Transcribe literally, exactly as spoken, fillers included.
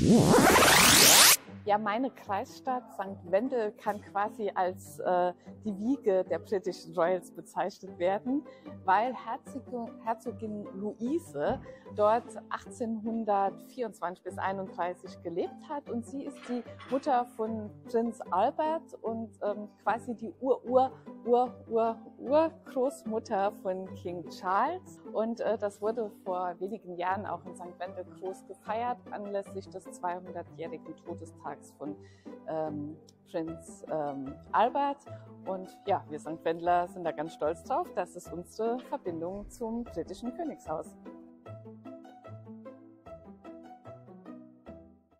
Ja, meine Kreisstadt Sankt Wendel kann quasi als äh, die Wiege der britischen Royals bezeichnet werden, weil Herzogin, Herzogin Luise dort achtzehnhundertvierundzwanzig bis einunddreißig gelebt hat und sie ist die Mutter von Prinz Albert und ähm, quasi die Ur-Ur-Ur-Ur-Urgroßmutter von King Charles. Und äh, das wurde vor wenigen Jahren auch in Sankt Wendel groß gefeiert, anlässlich des zweihundertjährigen Todestages von ähm, Prinz ähm, Albert. Und ja, wir Sankt Wendler sind da ganz stolz drauf. Das ist unsere Verbindung zum britischen Königshaus.